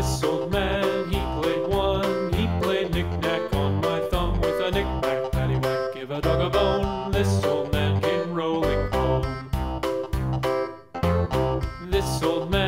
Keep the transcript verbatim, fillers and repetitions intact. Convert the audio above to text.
This old man, he played one. He played knick-knack on my thumb with a knick-knack, paddywhack, give a dog a bone. This old man came rolling home. This old man